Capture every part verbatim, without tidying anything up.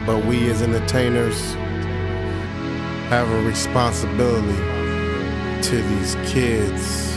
But we as entertainers have a responsibility to these kids.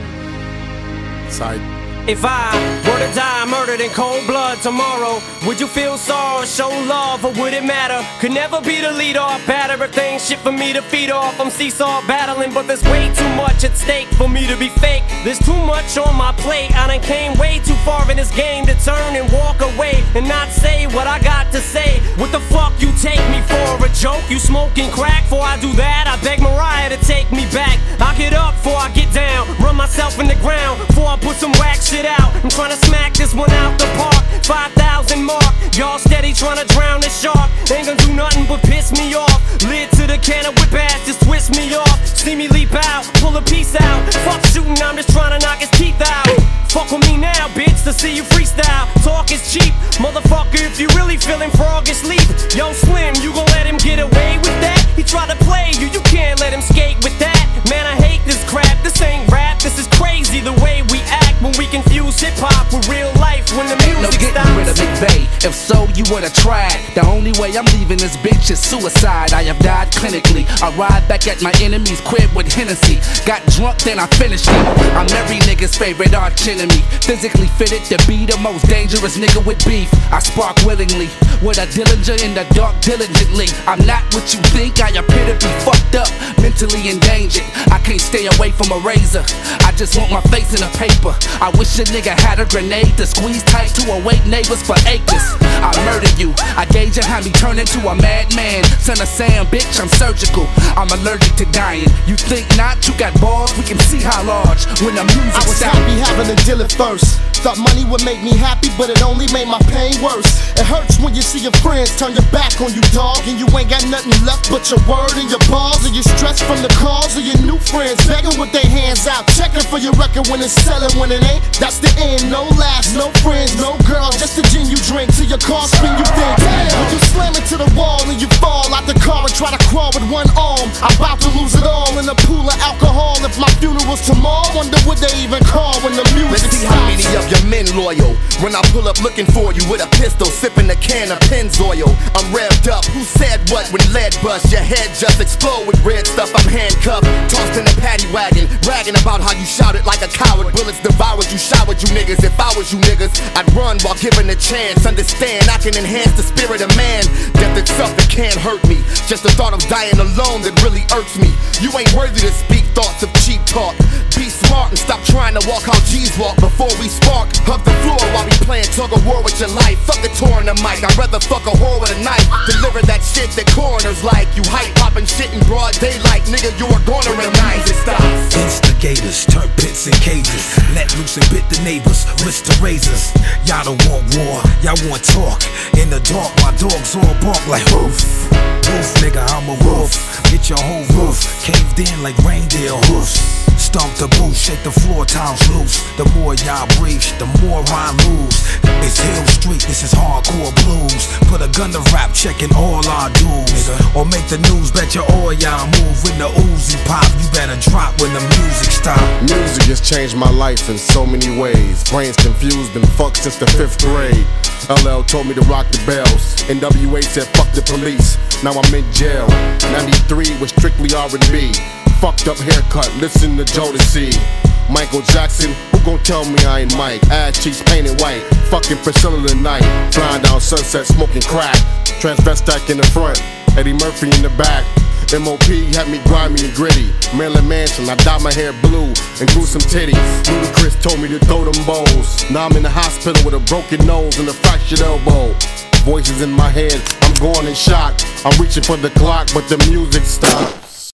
So I If I were to die murdered in cold blood tomorrow, would you feel sorrow, show love, or would it matter? Could never be the lead off batter if they ain't shit for me to feed off. I'm seesaw battling, but there's way too much at stake for me to be fake. There's too much on my plate. I done came way too far in this game to turn and walk away and not say what I got to say. What the fuck you take me for? A joke? You smoking crack? Before I do that, I beg Mariah to take me back. I get up before I get down, run myself in the ground before I put some whack shit out. I'm trying to smack this one out the park. five thousand mark. Y'all steady trying to drown the shark. Ain't gonna do nothing but piss me off. Lid to the can of whip ass, just twist me off. See me leap out, pull a piece out. Fuck shooting, I'm just trying to knock his teeth out. Fuck with me now, bitch, to see you freestyle. Talk is cheap, motherfucker, if you really feeling froggish leap. Yo, Slim, you gon' let him get away with that? He tried to play you, you can't let him skate with that. Man, I hate this crap, this ain't rap. This is crazy the way we act when we confuse hip-hop with real life when the music no getting stops. rid of McVeigh. If so, you would've tried. The only way I'm leaving this bitch is suicide. I have died clinically. I ride back at my enemy's crib with Hennessy. Got drunk, then I finished it. I'm every nigga's favorite arch enemy. Physically fitted to be the most dangerous nigga with beef. I spark willingly with a Dillinger in the dark diligently. I'm not what you think. I appear to be fucked up, mentally endangered. I can't stay away from a razor. I just want my face in the paper. I wish a nigga had a grenade to squeeze tight to awake neighbors for acres. I murder you. I gauge and have me turn into a madman. Son of Sam, bitch, I'm surgical. I'm allergic to dying. You think not? You got balls? We can see how large when the music I was stops. happy having to deal it first. Thought money would make me happy, but it only made my pain worse. It hurts when you see your friends turn your back on you, dog, and you ain't got nothing left but your word and your balls. And you stress from the calls of your new friends, begging with their hands out, checking for your record when it's selling. When it ain't, that's the end. No laughs, no friends, no girls, just the gin you drink till your car spin. You think, damn, when you slam into the wall and you fall out the car and try to crawl with one arm. I'm about to lose it all in a pool of alcohol. If my funeral's tomorrow, wonder what they even call when the music Let's see stops. how many of your men loyal when I pull up looking for you with a pistol, sipping a can of Pennzoil. I'm revved up. Who said what when lead bust? Your head just explode with red stuff. I'm handcuffed, tossed in a paddy wagon, bragging about how you shouted like a coward. Bullets devoured you, showered you niggas. If I was you niggas, I'd run while given a chance. Understand, I can enhance the spirit of man. Death itself, it can't hurt me. Just the thought of dying alone that really irks me. You ain't worthy to speak thoughts of cheap talk. Be smart and stop trying to walk how G's walk before we spark. Hug the floor while we playing tug of war with your life. Fuck a tour in the mic, I'd rather fuck a whore with a knife. Deliver that shit that coroners like. You hype popping shit in broad daylight, nigga, you are gonna recognize it stops. Instigators, turn pits and cages. Let loose and bit the neighbors, wrist the razors. Y'all don't want war, y'all want talk. In the dark, my dogs all bark like hoof. Wolf, nigga, I'm a wolf. Get your whole roof caved in like reindeer hoofs. Stomp the booth, shake the floor, times loose. The more y'all breach, the more I lose. It's Hill Street, this is hardcore blues. Put a gun to rap, checking all our dues. Or make the news, bet your all y'all move. When the Uzi pop, you better drop when the music stop. Music has changed my life in so many ways. Brains confused, been fucked since the fifth grade. L L told me to rock the bells. N W A said fuck the police. Now I'm in jail. ninety-three was strictly R and B. Fucked up haircut, listen to Jodeci. Michael Jackson, who gon' tell me I ain't Mike? Ass cheeks painted white, fucking Priscilla tonight. Flying down Sunset, smoking crack. Transvestite in the front, Eddie Murphy in the back. M O P had me grimy and gritty. Maryland Mansion, I dyed my hair blue and grew some titties. Ludacris told me to throw them bowls. Now I'm in the hospital with a broken nose and a fractured elbow. Voices in my head, I'm going in shock. I'm reaching for the clock, but the music stopped.